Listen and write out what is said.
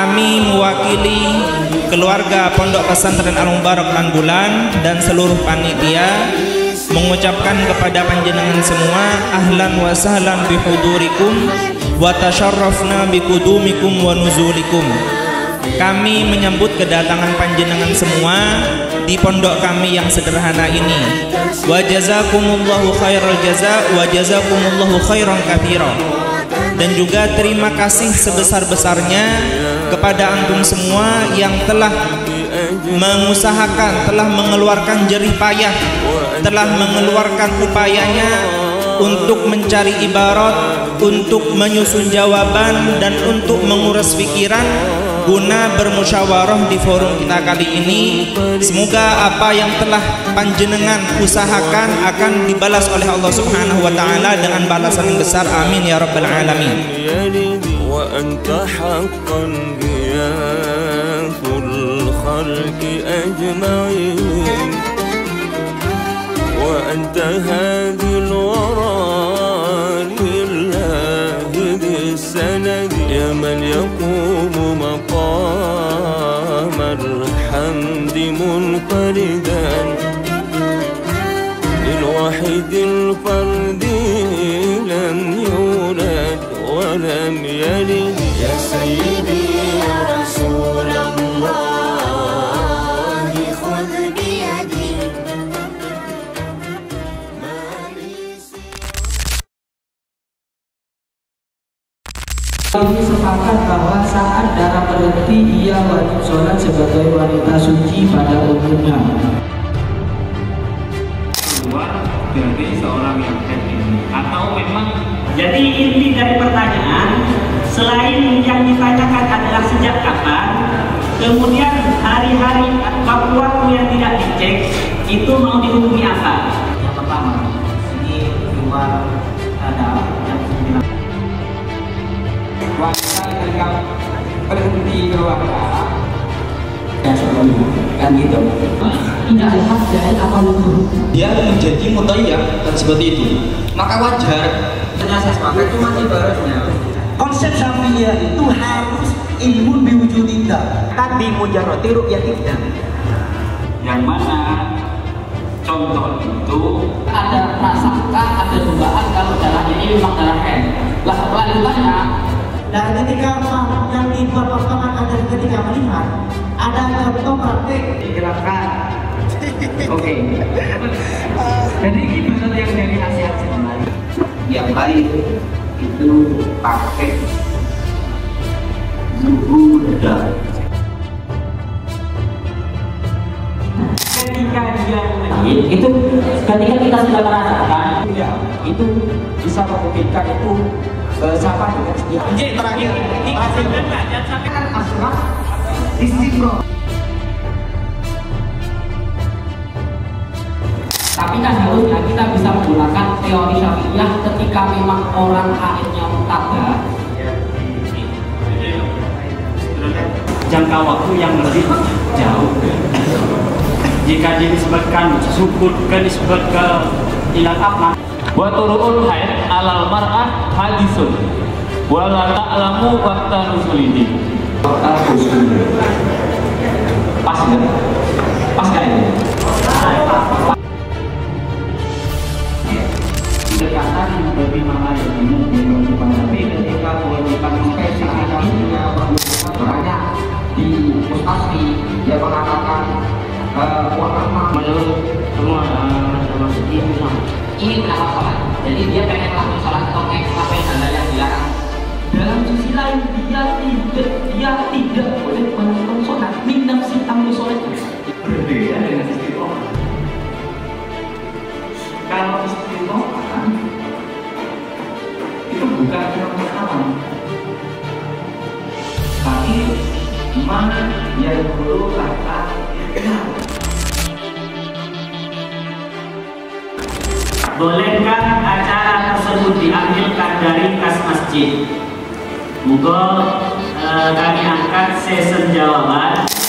Kami mewakili keluarga Pondok Pesantren Al-Mubarak Lan dan seluruh panitia mengucapkan kepada panjenengan semua ahlan wa sahlan bihudurikum wa tasyarrafna bikudumikum wa nuzulikum. Kami menyambut kedatangan panjenengan semua di pondok kami yang sederhana ini. Wa jazakumullahu khairal jaza wa jazakumullahu khairan katsira. Dan juga terima kasih sebesar-besarnya kepada antum semua yang telah mengusahakan, telah mengeluarkan jerih payah, telah mengeluarkan upayanya untuk mencari ibarat, untuk menyusun jawaban, dan untuk menguras pikiran guna bermusyawarah di forum kita kali ini. Semoga apa yang telah panjenengan usahakan akan dibalas oleh Allah Subhanahu wa taala dengan balasan yang besar. Amin ya rabbal alamin. Wa anta haqqan ghiyaful khalqi ajma'in wa anta hadil wara lillahi bisanad ya man yaqumu maqam alhamdi munfaridan lil wahidil fardi lam yulad wa lam yalid ya sayyidi ya rasulullah khudh bi yadi. Ini sepakat bahwa saat darah berhenti ia wajib sholat sebagai wanita suci pada umumnya. Keluar dari seorang yang haid ini, atau memang jadi inti dari pertanyaan selain yang ditanyakan adalah sejak kapan, kemudian hari-hari waktu yang tidak dicek itu mau dihukumi apa? Yang pertama, ini keluar ada yang 9. Wanita ketika berhenti berwakaf ya sebelum kan gitu tidak lepas dari apa dulu dia menjadi mutayyab dan seperti itu, maka wajar. saya sepakat cuma ibaratnya konsep syariah itu harus ilmu biwujudillah tadi mujarrati ru'yatillah, yang mana contoh itu ada prasangka, ada dugaan kalau darahnya ini memang darah haid. Lah lanjutannya dan ketika yang dibuat pertama ada ketika melihat ada contoh praktik digerakkan. Oke. Jadi gimana yang dari hasil sebenarnya? yang lain itu pakai mudah. Ketika dia Itu ketika kita sudah merasakan ya, itu bisa memungkinkan itu sama dengan setia. terakhir jangan sampai Kan asrah istiqroh. Tapi kan harusnya kita bisa menggunakan teori syariah ketika memang orang haidnya mutada. jangka waktu yang lebih jauh. Jika dinisbatkan sukun ke nisbat ke ilal akmal, wa turu'ul haid alal mar'ah hadisun wa la ta'lamu waqta nusulihi. Pas nggak? Pas nggak ini? Kedekatan bagi mana yang ini tapi ketika kewajiban spesifikasinya banyak di Mustafti dia mengatakan menurut semua ini kenapa sholat? Jadi dia pengen langsung sholat atau ngapain ada yang dilarang. Dalam sisi lain dia tidak boleh melakukan sholat minum si tamu sholat. berbeda dengan istiqomah. Kalau istiqomah itu bukan yang pertama, tapi mana yang perlu kata ikhtiar. Bolehkah acara tersebut diambilkan dari kas masjid? Moga kami angkat sesi jawaban.